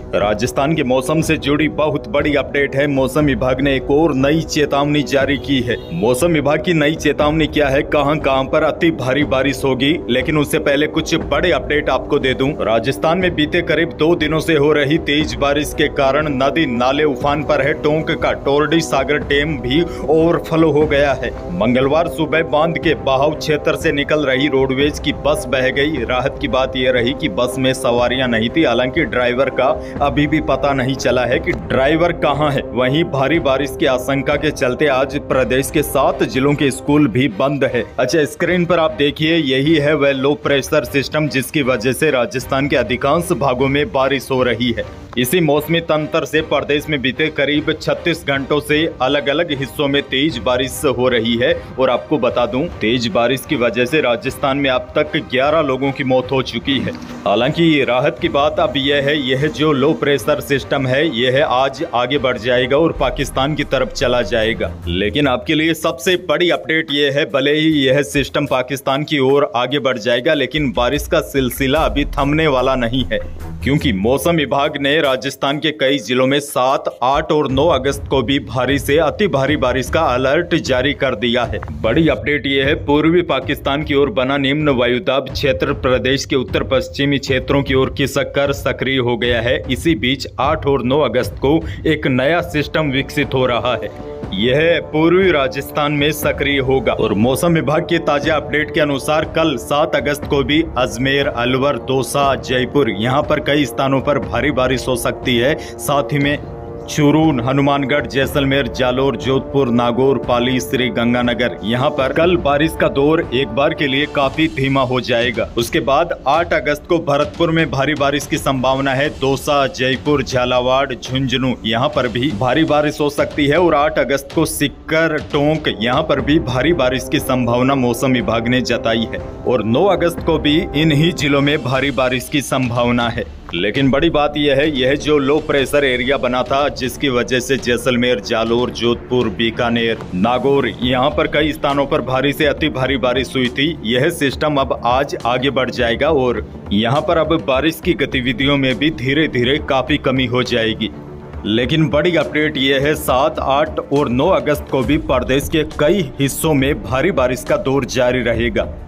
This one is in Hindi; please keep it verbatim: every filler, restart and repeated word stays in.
राजस्थान के मौसम से जुड़ी बहुत बड़ी अपडेट है। मौसम विभाग ने एक और नई चेतावनी जारी की है। मौसम विभाग की नई चेतावनी क्या है, कहां कहां पर अति भारी बारिश होगी, लेकिन उससे पहले कुछ बड़े अपडेट आपको दे दूं। राजस्थान में बीते करीब दो दिनों से हो रही तेज बारिश के कारण नदी नाले उफान पर है। टोंक का टोरडी सागर डैम भी ओवरफ्लो हो गया है। मंगलवार सुबह बांध के बहाव क्षेत्र से निकल रही रोडवेज की बस बह गई। राहत की बात यह रही कि बस में सवारियां नहीं थी, हालांकि ड्राइवर का अभी भी पता नहीं चला है कि ड्राइवर कहां है। वहीं भारी बारिश की आशंका के चलते आज प्रदेश के सात जिलों के स्कूल भी बंद है। अच्छा, स्क्रीन पर आप देखिए, यही है वह लो प्रेशर सिस्टम जिसकी वजह से राजस्थान के अधिकांश भागों में बारिश हो रही है। इसी मौसमी तंत्र से प्रदेश में बीते करीब छत्तीस घंटों से अलग अलग हिस्सों में तेज बारिश हो रही है। और आपको बता दूं, तेज बारिश की वजह से राजस्थान में अब तक ग्यारह लोगों की मौत हो चुकी है। हालांकि राहत की बात अब यह है, यह जो लो प्रेशर सिस्टम है यह आज आगे बढ़ जाएगा और पाकिस्तान की तरफ चला जाएगा। लेकिन आपके लिए सबसे बड़ी अपडेट यह है, भले ही यह सिस्टम पाकिस्तान की ओर आगे बढ़ जाएगा, लेकिन बारिश का सिलसिला अभी थमने वाला नहीं है, क्योंकि मौसम विभाग ने राजस्थान के कई जिलों में सात, आठ और नौ अगस्त को भी भारी से अति भारी बारिश का अलर्ट जारी कर दिया है। बड़ी अपडेट यह है, पूर्वी पाकिस्तान की ओर बना निम्न वायुदाब क्षेत्र प्रदेश के उत्तर पश्चिमी क्षेत्रों की ओर खिसक कर सक्रिय हो गया है। इसी बीच आठ और नौ अगस्त को एक नया सिस्टम विकसित हो रहा है। यह पूर्वी राजस्थान में सक्रिय होगा और मौसम विभाग की ताजा अपडेट के अनुसार कल सात अगस्त को भी अजमेर, अलवर, दौसा, जयपुर यहाँ पर कई स्थानों पर भारी बारिश हो सकती है। साथ ही में चूरू, हनुमानगढ़, जैसलमेर, जालोर, जोधपुर, नागौर, पाली, श्री गंगानगर यहाँ पर कल बारिश का दौर एक बार के लिए काफी धीमा हो जाएगा। उसके बाद आठ अगस्त को भरतपुर में भारी बारिश की संभावना है। दौसा, जयपुर, झालावाड़, झुंझुनू यहाँ पर भी भारी बारिश हो सकती है और आठ अगस्त को सीकर, टोंक यहाँ पर भी भारी बारिश की संभावना मौसम विभाग ने जताई है और नौ अगस्त को भी इन्हीं जिलों में भारी बारिश की संभावना है। लेकिन बड़ी बात यह है, यह जो लो प्रेशर एरिया बना था जिसकी वजह से जैसलमेर, जालोर, जोधपुर, बीकानेर, नागौर यहाँ पर कई स्थानों पर भारी से अति भारी बारिश हुई थी, यह सिस्टम अब आज आगे बढ़ जाएगा और यहाँ पर अब बारिश की गतिविधियों में भी धीरे धीरे काफी कमी हो जाएगी। लेकिन बड़ी अपडेट यह है, सात, आठ और नौ अगस्त को भी प्रदेश के कई हिस्सों में भारी बारिश का दौर जारी रहेगा।